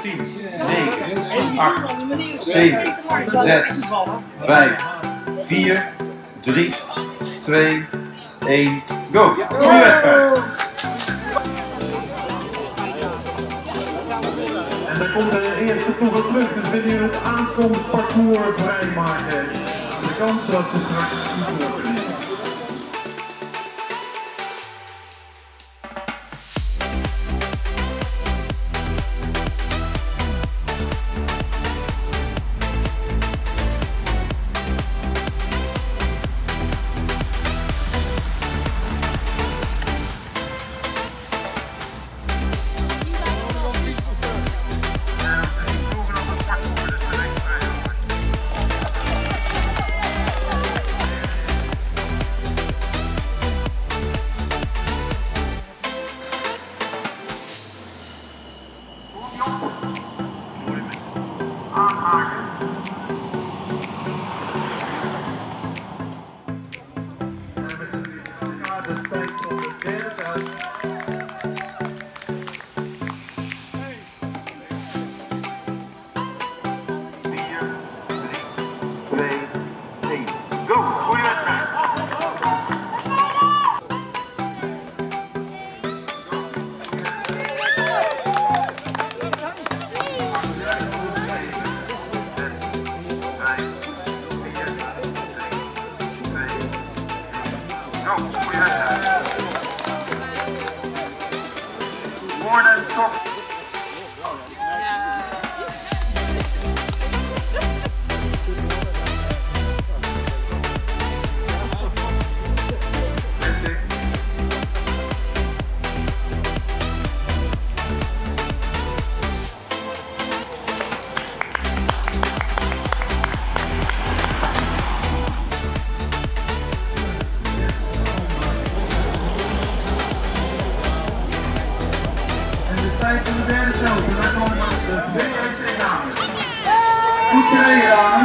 10, 9, 8, 7, 6, 5, 4, 3, 2, 1, go! Goeie wedstrijd! En dan komt de eerste ploeg terug, dus willen jullie het aankomstparcours vrijmaken. De kans dat ze straks niet door kunnen. Aanhaken. En met elkaar de tijd op de derde uit. 4, 3, 2, 1. Go! Goeie wedstrijd! Morning, stop. Tijd van de derde stel, en daar komen de VIJC dames. Goed gereden, dames.